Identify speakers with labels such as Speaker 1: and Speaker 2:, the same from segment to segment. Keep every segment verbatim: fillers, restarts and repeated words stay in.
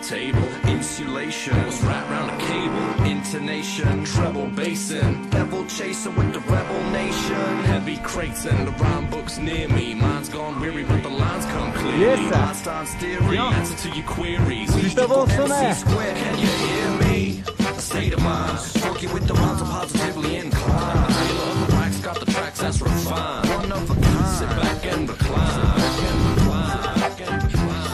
Speaker 1: table. Insulation was wrapped around a cable. Intonation, treble bassing, devil chasing with the rebel nation. Heavy crates and the rhyme books near me. Mine's gone weary, but the lines come clearly.
Speaker 2: Yes,
Speaker 1: Einstein's theory, answer to your queries.
Speaker 2: Gustavo Soner.
Speaker 1: Square, can you hear me? A state of mind, funky with the rhymes, I'm positively inclined. Taylor on the wax, got the tracks that's refined. One of a kind. Sit back and recline. Sit back and recline. Back and recline.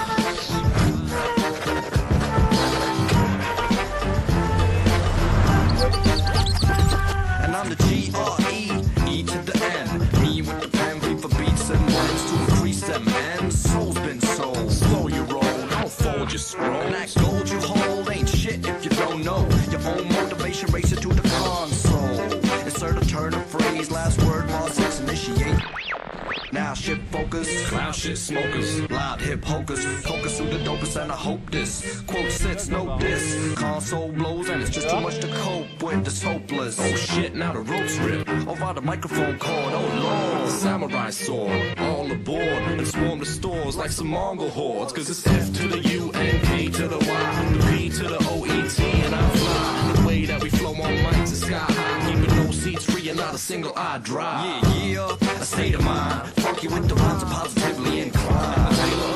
Speaker 1: And I'm the G R E, E to the N. Me with the pen, read for beats and rhymes to increase them. And soul's been sold. Slow your roll, don't fold your scroll. And that gold you hold ain't shit if you don't know. Your own motivation racer to the console. Insert a turn of phrase, last word, law six, initiate. Now shit focus, cloud shit smokers, loud hip hokers, focus through the dopest and I hope this quote sits, note this, console blows and it's just too much to cope with, it's hopeless. Oh shit, now the ropes rip, over the microphone cord, oh lord, samurai sword, all aboard, and swarm the stores like some Mongol hordes, cause it's F to the U N K to the Y, the P to the O E T and I fly, the way that we flow on mics is sky high, keeping no seats free and not a single eye dry. Yeah, yeah, a state of mind. Funky with the rhymes, I'm positively inclined. Taylor